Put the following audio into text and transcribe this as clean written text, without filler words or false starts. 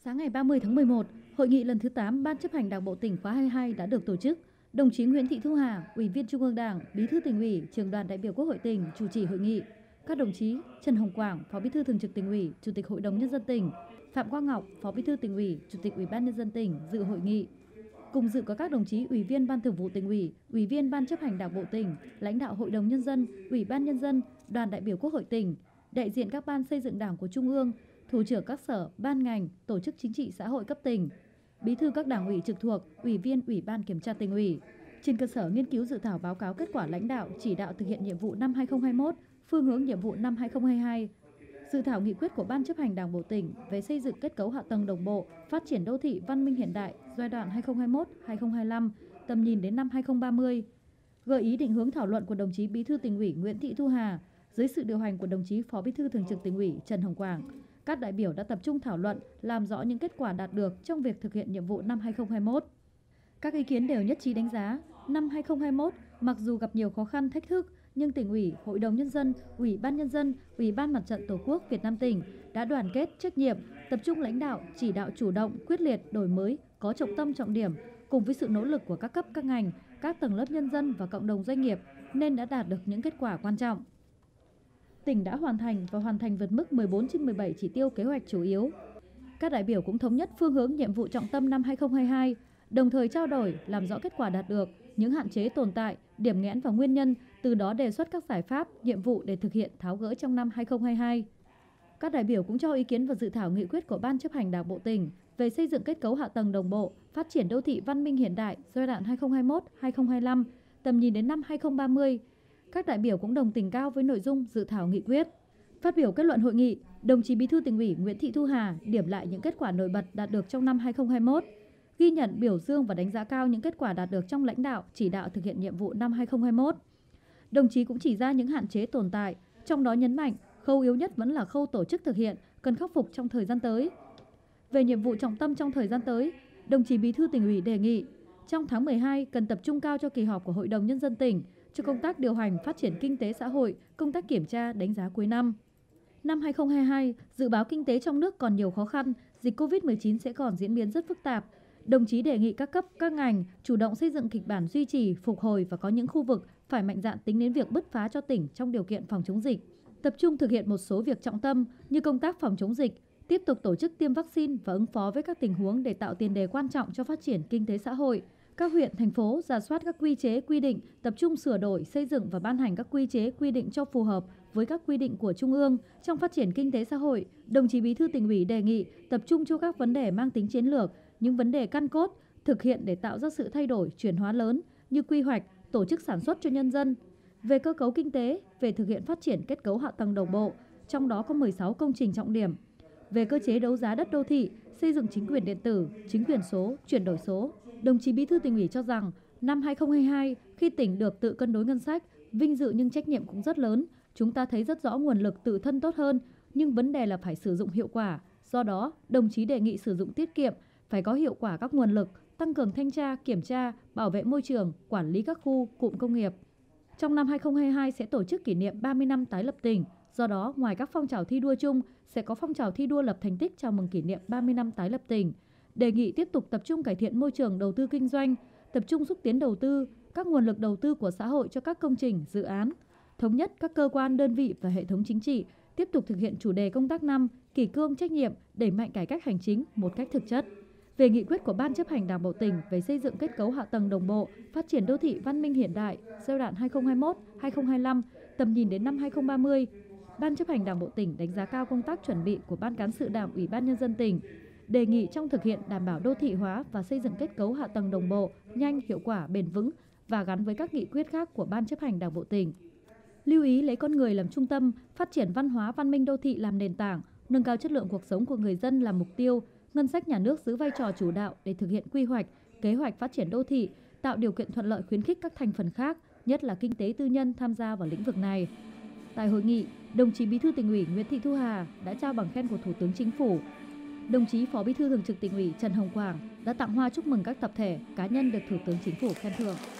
Sáng ngày 30 tháng 11, hội nghị lần thứ 8 Ban chấp hành Đảng bộ tỉnh khóa 22 đã được tổ chức. Đồng chí Nguyễn Thị Thu Hà, Ủy viên Trung ương Đảng, Bí thư Tỉnh ủy, Trưởng đoàn đại biểu Quốc hội tỉnh chủ trì hội nghị. Các đồng chí Trần Hồng Quảng, Phó Bí thư Thường trực Tỉnh ủy, Chủ tịch Hội đồng Nhân dân tỉnh, Phạm Quang Ngọc, Phó Bí thư Tỉnh ủy, Chủ tịch Ủy ban Nhân dân tỉnh dự hội nghị. Cùng dự có các đồng chí Ủy viên Ban Thường vụ Tỉnh ủy, Ủy viên Ban chấp hành Đảng bộ tỉnh, lãnh đạo Hội đồng Nhân dân, Ủy ban Nhân dân, đoàn đại biểu Quốc hội tỉnh, đại diện các ban xây dựng Đảng của Trung ương, thủ trưởng các sở, ban ngành, tổ chức chính trị xã hội cấp tỉnh, bí thư các đảng ủy trực thuộc, ủy viên Ủy ban Kiểm tra Tỉnh ủy. Trên cơ sở nghiên cứu dự thảo báo cáo kết quả lãnh đạo, chỉ đạo thực hiện nhiệm vụ năm 2021, phương hướng nhiệm vụ năm 2022, dự thảo nghị quyết của Ban chấp hành Đảng bộ tỉnh về xây dựng kết cấu hạ tầng đồng bộ, phát triển đô thị văn minh hiện đại giai đoạn 2021-2025, tầm nhìn đến năm 2030. Gợi ý định hướng thảo luận của đồng chí Bí thư Tỉnh ủy Nguyễn Thị Thu Hà dưới sự điều hành của đồng chí Phó Bí thư Thường trực Tỉnh ủy Trần Hồng Quảng. Các đại biểu đã tập trung thảo luận, làm rõ những kết quả đạt được trong việc thực hiện nhiệm vụ năm 2021. Các ý kiến đều nhất trí đánh giá, năm 2021 mặc dù gặp nhiều khó khăn, thách thức, nhưng Tỉnh ủy, Hội đồng Nhân dân, Ủy ban Nhân dân, Ủy ban Mặt trận Tổ quốc Việt Nam tỉnh đã đoàn kết, trách nhiệm, tập trung lãnh đạo, chỉ đạo chủ động, quyết liệt, đổi mới, có trọng tâm trọng điểm, cùng với sự nỗ lực của các cấp, các ngành, các tầng lớp nhân dân và cộng đồng doanh nghiệp nên đã đạt được những kết quả quan trọng. Tỉnh đã hoàn thành vượt mức 14/17 chỉ tiêu kế hoạch chủ yếu. Các đại biểu cũng thống nhất phương hướng nhiệm vụ trọng tâm năm 2022, đồng thời trao đổi, làm rõ kết quả đạt được, những hạn chế tồn tại, điểm nghẽn và nguyên nhân, từ đó đề xuất các giải pháp, nhiệm vụ để thực hiện tháo gỡ trong năm 2022. Các đại biểu cũng cho ý kiến vào dự thảo nghị quyết của Ban chấp hành Đảng bộ tỉnh về xây dựng kết cấu hạ tầng đồng bộ, phát triển đô thị văn minh hiện đại giai đoạn 2021-2025, tầm nhìn đến năm 2030. Các đại biểu cũng đồng tình cao với nội dung dự thảo nghị quyết. Phát biểu kết luận hội nghị, đồng chí Bí thư Tỉnh ủy Nguyễn Thị Thu Hà điểm lại những kết quả nổi bật đạt được trong năm 2021, ghi nhận, biểu dương và đánh giá cao những kết quả đạt được trong lãnh đạo, chỉ đạo thực hiện nhiệm vụ năm 2021. Đồng chí cũng chỉ ra những hạn chế tồn tại, trong đó nhấn mạnh khâu yếu nhất vẫn là khâu tổ chức thực hiện, cần khắc phục trong thời gian tới. Về nhiệm vụ trọng tâm trong thời gian tới, đồng chí Bí thư Tỉnh ủy đề nghị trong tháng 12 cần tập trung cao cho kỳ họp của Hội đồng Nhân dân tỉnh, cho công tác điều hành phát triển kinh tế xã hội, công tác kiểm tra, đánh giá cuối năm. Năm 2022, dự báo kinh tế trong nước còn nhiều khó khăn, dịch Covid-19 sẽ còn diễn biến rất phức tạp. Đồng chí đề nghị các cấp, các ngành chủ động xây dựng kịch bản duy trì, phục hồi và có những khu vực phải mạnh dạn tính đến việc bứt phá cho tỉnh trong điều kiện phòng chống dịch. Tập trung thực hiện một số việc trọng tâm như công tác phòng chống dịch, tiếp tục tổ chức tiêm vaccine và ứng phó với các tình huống để tạo tiền đề quan trọng cho phát triển kinh tế xã hội. Các huyện, thành phố rà soát các quy chế, quy định, tập trung sửa đổi, xây dựng và ban hành các quy chế, quy định cho phù hợp với các quy định của Trung ương. Trong phát triển kinh tế xã hội, đồng chí Bí thư Tỉnh ủy đề nghị tập trung cho các vấn đề mang tính chiến lược, những vấn đề căn cốt, thực hiện để tạo ra sự thay đổi, chuyển hóa lớn như quy hoạch, tổ chức sản xuất cho nhân dân. Về cơ cấu kinh tế, về thực hiện phát triển kết cấu hạ tầng đồng bộ, trong đó có 16 công trình trọng điểm. Về cơ chế đấu giá đất đô thị, xây dựng chính quyền điện tử, chính quyền số, chuyển đổi số. Đồng chí Bí thư Tỉnh ủy cho rằng, năm 2022, khi tỉnh được tự cân đối ngân sách, vinh dự nhưng trách nhiệm cũng rất lớn. Chúng ta thấy rất rõ nguồn lực tự thân tốt hơn, nhưng vấn đề là phải sử dụng hiệu quả. Do đó, đồng chí đề nghị sử dụng tiết kiệm, phải có hiệu quả các nguồn lực, tăng cường thanh tra, kiểm tra, bảo vệ môi trường, quản lý các khu, cụm công nghiệp. Trong năm 2022 sẽ tổ chức kỷ niệm 30 năm tái lập tỉnh. Do đó, ngoài các phong trào thi đua chung, sẽ có phong trào thi đua lập thành tích chào mừng kỷ niệm 30 năm tái lập tỉnh. Đề nghị tiếp tục tập trung cải thiện môi trường đầu tư kinh doanh, tập trung xúc tiến đầu tư, các nguồn lực đầu tư của xã hội cho các công trình, dự án. Thống nhất các cơ quan, đơn vị và hệ thống chính trị tiếp tục thực hiện chủ đề công tác năm, kỷ cương trách nhiệm, đẩy mạnh cải cách hành chính một cách thực chất. Về nghị quyết của Ban chấp hành Đảng bộ tỉnh về xây dựng kết cấu hạ tầng đồng bộ, phát triển đô thị văn minh hiện đại giai đoạn 2021-2025, tầm nhìn đến năm 2030, Ban chấp hành Đảng bộ tỉnh đánh giá cao công tác chuẩn bị của Ban cán sự Đảng Ủy ban Nhân dân tỉnh, đề nghị trong thực hiện đảm bảo đô thị hóa và xây dựng kết cấu hạ tầng đồng bộ, nhanh, hiệu quả, bền vững và gắn với các nghị quyết khác của Ban chấp hành Đảng bộ tỉnh. Lưu ý lấy con người làm trung tâm, phát triển văn hóa văn minh đô thị làm nền tảng, nâng cao chất lượng cuộc sống của người dân làm mục tiêu, ngân sách nhà nước giữ vai trò chủ đạo để thực hiện quy hoạch, kế hoạch phát triển đô thị, tạo điều kiện thuận lợi khuyến khích các thành phần khác, nhất là kinh tế tư nhân tham gia vào lĩnh vực này. Tại hội nghị, đồng chí Bí thư Tỉnh ủy Nguyễn Thị Thu Hà đã trao bằng khen của Thủ tướng Chính phủ. Đồng chí Phó Bí thư Thường trực Tỉnh ủy Trần Hồng Quảng đã tặng hoa chúc mừng các tập thể, cá nhân được Thủ tướng Chính phủ khen thưởng.